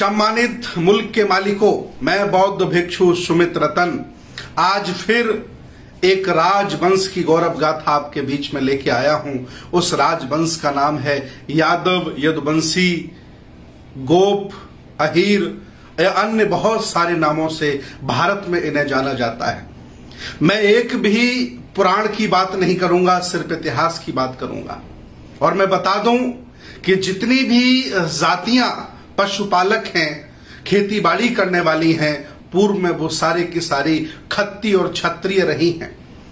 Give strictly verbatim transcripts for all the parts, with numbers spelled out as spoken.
सम्मानित मुल्क के मालिकों, मैं बौद्ध भिक्षु सुमित रतन आज फिर एक राजवंश की गौरव गाथा आपके बीच में लेके आया हूं। उस राजवंश का नाम है यादव, यदुवंशी, गोप, अहीर या अन्य बहुत सारे नामों से भारत में इन्हें जाना जाता है। मैं एक भी पुराण की बात नहीं करूंगा, सिर्फ इतिहास की बात करूंगा। और मैं बता दूं कि जितनी भी जातियां पशुपालक हैं, खेती बाड़ी करने वाली हैं, पूर्व में वो सारे की सारी खत्ती और क्षत्रिय रही हैं।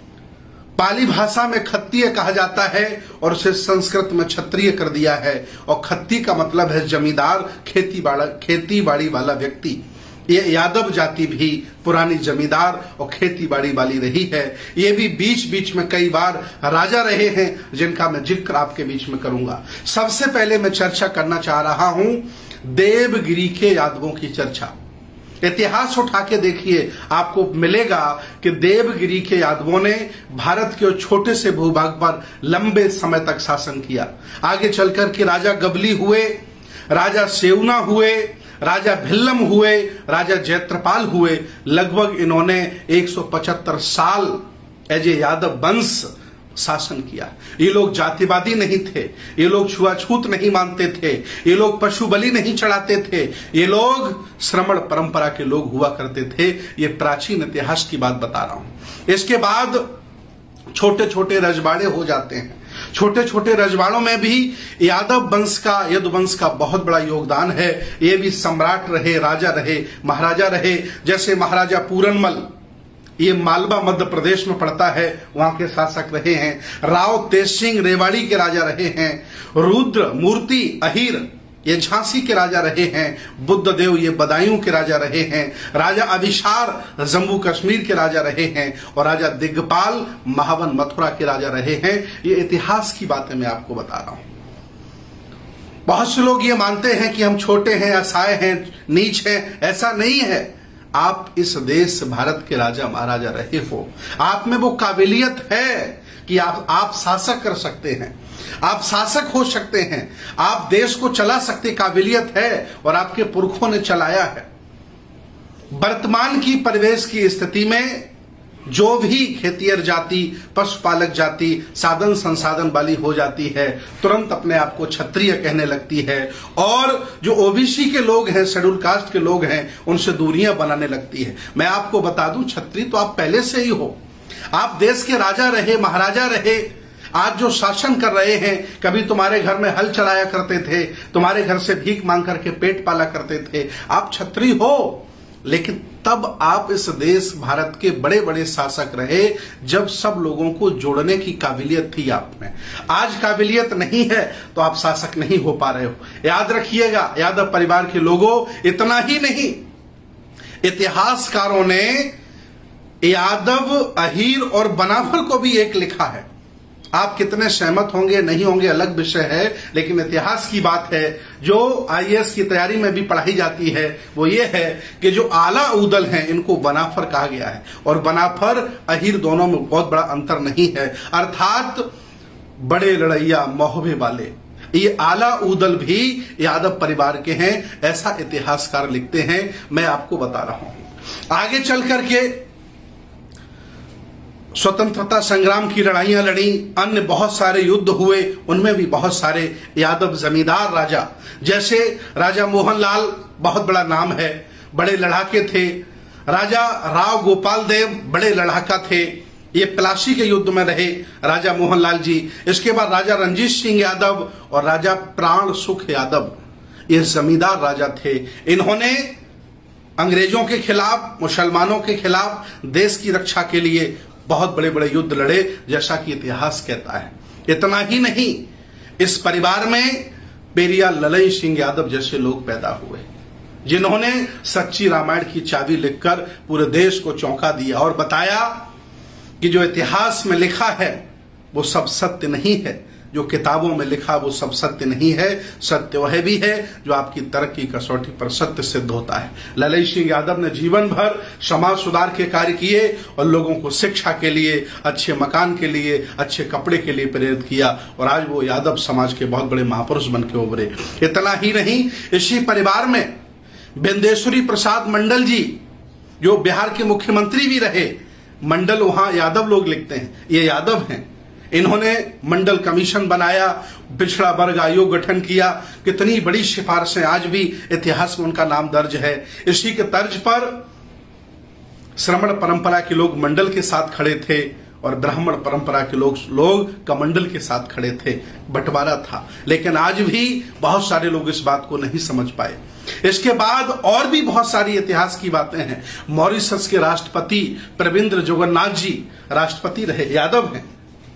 पाली भाषा में खत्तीय कहा जाता है और उसे संस्कृत में क्षत्रिय कर दिया है। और खत्ती का मतलब है जमींदार, खेती बाड़ा खेती बाड़ी वाला व्यक्ति। ये यादव जाति भी पुरानी जमींदार और खेती बाड़ी वाली रही है। ये भी बीच बीच में कई बार राजा रहे हैं, जिनका मैं जिक्र आपके बीच में करूंगा। सबसे पहले मैं चर्चा करना चाह रहा हूं देवगिरी के यादवों की चर्चा। इतिहास उठा के देखिए, आपको मिलेगा कि देवगिरी के यादवों ने भारत के छोटे से भूभाग पर लंबे समय तक शासन किया। आगे चलकर के राजा गबली हुए, राजा सेवना हुए, राजा भिल्लम हुए, राजा जयत्रपाल हुए। लगभग इन्होंने एक सौ पचहत्तर साल एज ए यादव वंश शासन किया। ये लोग जातिवादी नहीं थे, ये लोग छुआछूत नहीं मानते थे, ये लोग पशु बलि नहीं चढ़ाते थे, ये लोग श्रमण परंपरा के लोग हुआ करते थे। ये प्राचीन इतिहास की बात बता रहा हूं। इसके बाद छोटे छोटे रजवाड़े हो जाते हैं। छोटे छोटे रजवाड़ों में भी यादव वंश का, यदुवंश का बहुत बड़ा योगदान है। ये भी सम्राट रहे, राजा रहे, महाराजा रहे। जैसे महाराजा पूरनमल, ये मालवा मध्य प्रदेश में पड़ता है, वहां के शासक रहे हैं। राव तेज सिंह रेवाड़ी के राजा रहे हैं। रुद्र मूर्ति अहीर ये झांसी के राजा रहे हैं। बुद्ध देव ये बदायूं के राजा रहे हैं। राजा अभिशार जम्मू कश्मीर के राजा रहे हैं। और राजा दिग्गपाल महावन मथुरा के राजा रहे हैं। ये इतिहास की बातें मैं आपको बता रहा हूं। बहुत से लोग ये मानते हैं कि हम छोटे हैं, असहाय हैं, नीच हैं। ऐसा नहीं है। आप इस देश भारत के राजा महाराजा रहे हो, आप में वो काबिलियत है कि आप आप शासक कर सकते हैं, आप शासक हो सकते हैं, आप देश को चला सकते काबिलियत है और आपके पुरखों ने चलाया है। वर्तमान की परिवेश की स्थिति में जो भी खेतियर जाति, पशुपालक जाति साधन संसाधन वाली हो जाती है, तुरंत अपने आप को क्षत्रिय कहने लगती है। और जो ओबीसी के लोग हैं, शेड्यूल कास्ट के लोग हैं, उनसे दूरियां बनाने लगती है। मैं आपको बता दूं, क्षत्रिय तो आप पहले से ही हो। आप देश के राजा रहे, महाराजा रहे। आज जो शासन कर रहे हैं, कभी तुम्हारे घर में हल चलाया करते थे, तुम्हारे घर से भीख मांग करके पेट पाला करते थे। आप क्षत्रिय हो, लेकिन तब आप इस देश भारत के बड़े बड़े शासक रहे, जब सब लोगों को जोड़ने की काबिलियत थी आप में। आज काबिलियत नहीं है तो आप शासक नहीं हो पा रहे हो। याद रखिएगा यादव परिवार के लोगों, इतना ही नहीं, इतिहासकारों ने यादव, अहीर और बनाफर को भी एक लिखा है। आप कितने सहमत होंगे नहीं होंगे अलग विषय है, लेकिन इतिहास की बात है जो आईएएस की तैयारी में भी पढ़ाई जाती है, वो ये है कि जो आला उदल हैं इनको बनाफर कहा गया है। और बनाफर अहीर दोनों में बहुत बड़ा अंतर नहीं है, अर्थात बड़े लड़ैया मोहबे वाले। ये आला उदल भी यादव परिवार के हैं, ऐसा इतिहासकार लिखते हैं। मैं आपको बता रहा हूं। आगे चल करके स्वतंत्रता संग्राम की लड़ाइयां लड़ी, अन्य बहुत सारे युद्ध हुए, उनमें भी बहुत सारे यादव जमींदार राजा, जैसे राजा मोहनलाल बहुत बड़ा नाम है, बड़े लड़ाके थे। राजा राव गोपाल देव बड़े लड़ाका थे, ये प्लासी के युद्ध में रहे राजा मोहनलाल जी। इसके बाद राजा रंजीत सिंह यादव और राजा प्राण सुख यादव, ये जमींदार राजा थे। इन्होंने अंग्रेजों के खिलाफ, मुसलमानों के खिलाफ देश की रक्षा के लिए बहुत बड़े बड़े युद्ध लड़े, जैसा कि इतिहास कहता है। इतना ही नहीं, इस परिवार में पेरियार ललन सिंह यादव जैसे लोग पैदा हुए, जिन्होंने सच्ची रामायण की चाबी लिखकर पूरे देश को चौंका दिया और बताया कि जो इतिहास में लिखा है वो सब सत्य नहीं है, जो किताबों में लिखा वो सब सत्य नहीं है। सत्य वह भी है जो आपकी तर्क की कसौटी पर सत्य सिद्ध होता है। ललन सिंह यादव ने जीवन भर समाज सुधार के कार्य किए और लोगों को शिक्षा के लिए, अच्छे मकान के लिए, अच्छे कपड़े के लिए प्रेरित किया और आज वो यादव समाज के बहुत बड़े महापुरुष बन के उभरे। इतना ही नहीं, इसी परिवार में बिंदेश्वरी प्रसाद मंडल जी जो बिहार के मुख्यमंत्री भी रहे, मंडल वहां यादव लोग लिखते हैं, ये यादव हैं। इन्होंने मंडल कमीशन बनाया, पिछड़ा वर्ग आयोग गठन किया, कितनी बड़ी सिफारिशें आज भी इतिहास में उनका नाम दर्ज है। इसी के तर्ज पर श्रमण परंपरा के लोग मंडल के साथ खड़े थे और ब्राह्मण परंपरा के लोग लोग कमंडल के साथ खड़े थे, बंटवारा था। लेकिन आज भी बहुत सारे लोग इस बात को नहीं समझ पाए। इसके बाद और भी बहुत सारी इतिहास की बातें हैं। मॉरिशस के राष्ट्रपति प्रविंद्र जगन्नाथ जी राष्ट्रपति रहे, यादव हैं।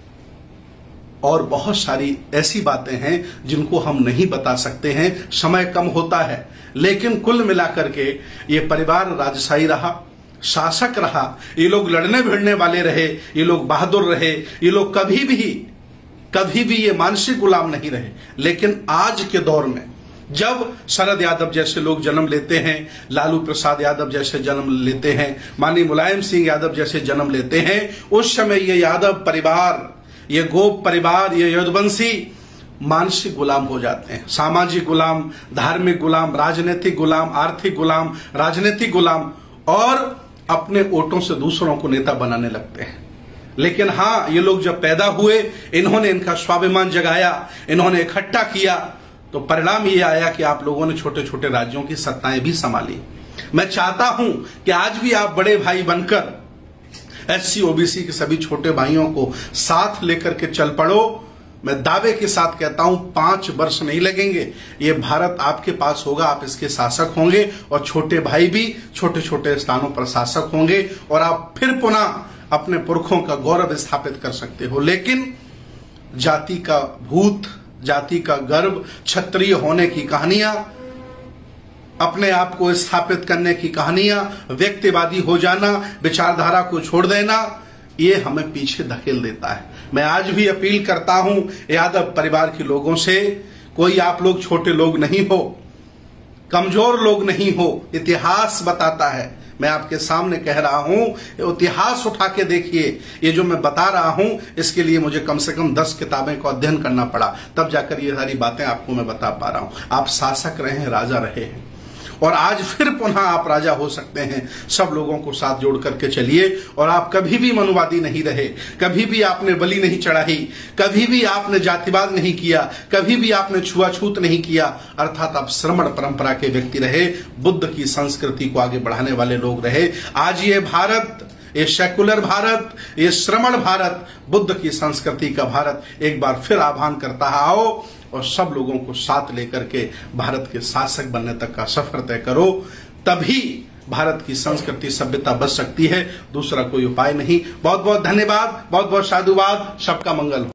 और बहुत सारी ऐसी बातें हैं जिनको हम नहीं बता सकते हैं, समय कम होता है। लेकिन कुल मिलाकर के ये परिवार राजशाही रहा, शासक रहा, ये लोग लड़ने भिड़ने वाले रहे, ये लोग बहादुर रहे, ये लोग कभी भी कभी भी ये मानसिक गुलाम नहीं रहे। लेकिन आज के दौर में जब शरद यादव जैसे लोग जन्म लेते हैं, लालू प्रसाद यादव जैसे जन्म लेते हैं, माननीय मुलायम सिंह यादव जैसे जन्म लेते हैं, उस समय ये यादव परिवार, ये गोप परिवार, ये यदुवंशी मानसिक गुलाम हो जाते हैं। सामाजिक गुलाम, धार्मिक गुलाम, राजनीतिक गुलाम, आर्थिक गुलाम, राजनीतिक गुलाम, और अपने वोटों से दूसरों को नेता बनाने लगते हैं। लेकिन हाँ, ये लोग जब पैदा हुए, इन्होंने इनका स्वाभिमान जगाया, इन्होंने इकट्ठा किया, तो परिणाम ये आया कि आप लोगों ने छोटे छोटे राज्यों की सत्ताएं भी संभाली। मैं चाहता हूं कि आज भी आप बड़े भाई बनकर एससी ओबीसी के सभी छोटे भाइयों को साथ लेकर के चल पड़ो। मैं दावे के साथ कहता हूं, पांच वर्ष नहीं लगेंगे, ये भारत आपके पास होगा, आप इसके शासक होंगे, और छोटे भाई भी छोटे छोटे स्थानों पर शासक होंगे, और आप फिर पुनः अपने पुरखों का गौरव स्थापित कर सकते हो। लेकिन जाति का भूत, जाति का गर्व, क्षत्रिय होने की कहानियां, अपने आप को स्थापित करने की कहानियां, व्यक्तिवादी हो जाना, विचारधारा को छोड़ देना, ये हमें पीछे धकेल देता है। मैं आज भी अपील करता हूं यादव परिवार के लोगों से, कोई आप लोग छोटे लोग नहीं हो, कमजोर लोग नहीं हो, इतिहास बताता है। मैं आपके सामने कह रहा हूं, इतिहास उठा के देखिए। ये जो मैं बता रहा हूं, इसके लिए मुझे कम से कम दस किताबें का अध्ययन करना पड़ा, तब जाकर ये सारी बातें आपको मैं बता पा रहा हूं। आप शासक रहे हैं, राजा रहे हैं, और आज फिर पुनः आप राजा हो सकते हैं। सब लोगों को साथ जोड़ करके चलिए। और आप कभी भी मनुवादी नहीं रहे, कभी भी आपने बलि नहीं चढ़ाई, कभी भी आपने जातिवाद नहीं किया, कभी भी आपने छुआछूत नहीं किया। अर्थात आप श्रमण परंपरा के व्यक्ति रहे, बुद्ध की संस्कृति को आगे बढ़ाने वाले लोग रहे। आज ये भारत, ये सेकुलर भारत, ये श्रमण भारत, बुद्ध की संस्कृति का भारत एक बार फिर आह्वान करता है, आओ और सब लोगों को साथ लेकर के भारत के शासक बनने तक का सफर तय करो। तभी भारत की संस्कृति सभ्यता बच सकती है, दूसरा कोई उपाय नहीं। बहुत बहुत धन्यवाद, बहुत बहुत साधुवाद, सबका मंगल हो।